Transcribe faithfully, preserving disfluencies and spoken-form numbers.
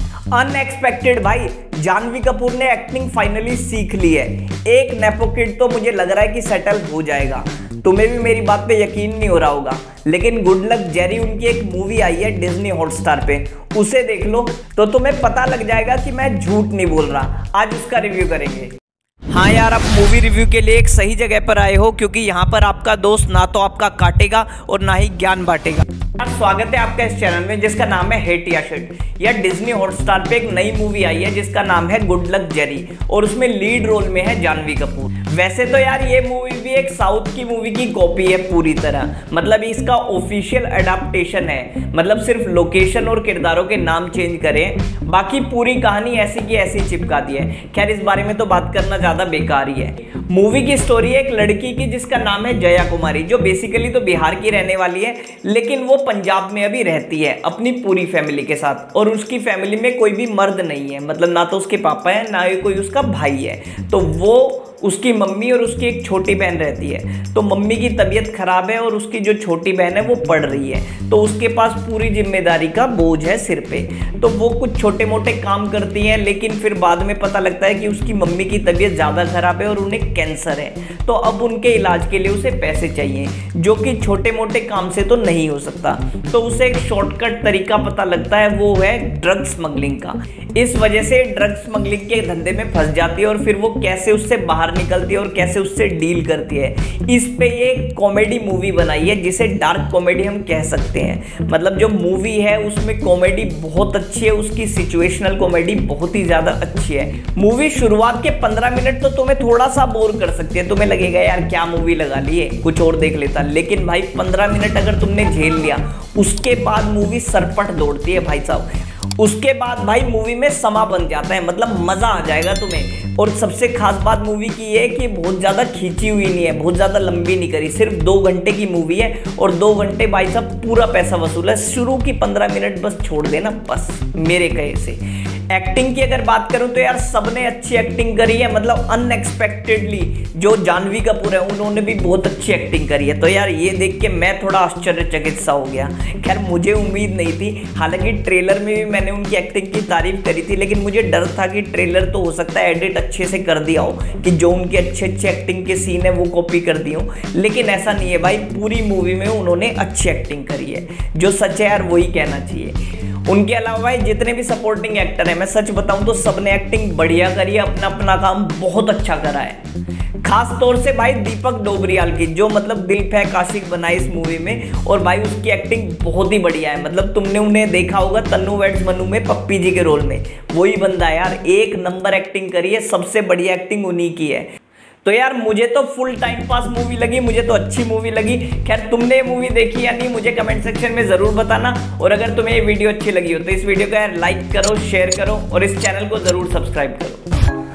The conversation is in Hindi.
अनएक्सपेक्टेड भाई, जानवी कपूर ने एक्टिंग फाइनली सीख ली है। एक नेपो किड तो मुझे लग रहा है कि सेटल हो जाएगा। तुम्हें भी मेरी बात पे यकीन नहीं हो रहा होगा, लेकिन गुड लक जेरी उनकी एक मूवी आई है डिज्नी हॉटस्टार पे, उसे देख लो तो तुम्हें पता लग जाएगा कि मैं झूठ नहीं बोल रहा। आज उसका रिव्यू करेंगे। हाँ यार, आप मूवी रिव्यू के लिए एक सही जगह पर आए हो, क्योंकि यहाँ पर आपका दोस्त ना तो आपका काटेगा और ना ही ज्ञान बांटेगा। स्वागत है आपका इस चैनल में जिसका नाम है हेट या शिट। यह डिज्नी हॉटस्टार पे एक नई मूवी आई है जिसका नाम है गुड लक जेरी, और उसमें लीड रोल में है जानवी कपूर। वैसे तो यार ये मूवी भी एक साउथ की मूवी की कॉपी है पूरी तरह, मतलब इसका ऑफिशियल अडेप्टेशन है, मतलब सिर्फ लोकेशन और किरदारों के नाम चेंज करें, बाकी पूरी कहानी ऐसी की ऐसी चिपका दी है। खैर इस बारे में तो बात करना ज्यादा बेकार ही है। मूवी की स्टोरी है एक लड़की की जिसका नाम है जया कुमारी, जो बेसिकली तो बिहार की रहने वाली है, लेकिन वो पंजाब में अभी रहती है अपनी पूरी फैमिली के साथ। और उसकी फैमिली में कोई भी मर्द नहीं है, मतलब ना तो उसके पापा है ना ही कोई उसका भाई है, तो वो उसकी मम्मी और उसकी एक छोटी बहन रहती है। तो मम्मी की तबीयत खराब है और उसकी जो छोटी बहन है वो पढ़ रही है, तो उसके पास पूरी जिम्मेदारी का बोझ है सिर पे। तो वो कुछ छोटे मोटे काम करती है, लेकिन फिर बाद में पता लगता है कि उसकी मम्मी की तबीयत ज़्यादा खराब है और उन्हें कैंसर है। तो अब उनके इलाज के लिए उसे पैसे चाहिए, जो कि छोटे मोटे काम से तो नहीं हो सकता। तो उसे एक शॉर्टकट तरीका पता लगता है, वो है ड्रग स्मगलिंग का। इस वजह से ड्रग स्मगलिंग के धंधे में फंस जाती है और फिर वो कैसे उससे बाहर निकलती है और कैसे उससे डील करती है। इस पे ये कॉमेडी मूवी बनाई है जिसे डार्क कॉमेडी हम कह सकते हैं। मतलब जो मूवी है उसमें कॉमेडी बहुत अच्छी है, उसकी सिचुएशनल कॉमेडी बहुत ही ज्यादा अच्छी है। मूवी शुरुआत के पंद्रह मिनट तो तुम्हें थोड़ा सा बोर कर सकती है, तुम्हें लगेगा यार क्या मूवी लगा ली है, कुछ और देख लेता, लेकिन भाई पंद्रह मिनट अगर तुमने झेल लिया उसके बाद मूवी सरपट दौड़ती है भाई साहब। उसके बाद भाई मूवी में समा बन जाता है, मतलब मजा आ जाएगा तुम्हें। और सबसे खास बात मूवी की ये है कि बहुत ज्यादा खींची हुई नहीं है, बहुत ज्यादा लंबी नहीं करी, सिर्फ दो घंटे की मूवी है और दो घंटे भाई साहब पूरा पैसा वसूल है। शुरू की पंद्रह मिनट बस छोड़ देना बस मेरे कहे से। एक्टिंग की अगर बात करूं तो यार सबने अच्छी एक्टिंग करी है, मतलब अनएक्सपेक्टेडली जो जानवी कपूर है उन्होंने भी बहुत अच्छी एक्टिंग करी है। तो यार ये देख के मैं थोड़ा आश्चर्यचकित सा हो गया। खैर मुझे उम्मीद नहीं थी, हालांकि ट्रेलर में भी मैंने उनकी एक्टिंग की तारीफ करी थी, लेकिन मुझे डर था कि ट्रेलर तो हो सकता है एडिट अच्छे से कर दिया हो, कि जो उनके अच्छे अच्छे एक्टिंग के सीन है वो कॉपी कर दी हो, लेकिन ऐसा नहीं है भाई। पूरी मूवी में उन्होंने अच्छी एक्टिंग करी है, जो सच है यार वही कहना चाहिए। उनके अलावा भाई जितने भी सपोर्टिंग एक्टर हैं, मैं सच बताऊं तो सबने एक्टिंग बढ़िया करी है, अपना अपना काम बहुत अच्छा करा है। खास तौर से भाई दीपक डोबरियाल की, जो मतलब दिल फेंक आशिक बना इस मूवी में, और भाई उसकी एक्टिंग बहुत ही बढ़िया है। मतलब तुमने उन्हें देखा होगा तन्नू वेड्स मन्नू में पप्पी जी के रोल में, वही बंदा है यार, एक नंबर एक्टिंग करी है, सबसे बढ़िया एक्टिंग उन्हीं की है। तो यार मुझे तो फुल टाइम पास मूवी लगी, मुझे तो अच्छी मूवी लगी। खैर तुमने ये मूवी देखी या नहीं मुझे कमेंट सेक्शन में जरूर बताना, और अगर तुम्हें ये वीडियो अच्छी लगी हो तो इस वीडियो को यार लाइक करो, शेयर करो और इस चैनल को जरूर सब्सक्राइब करो।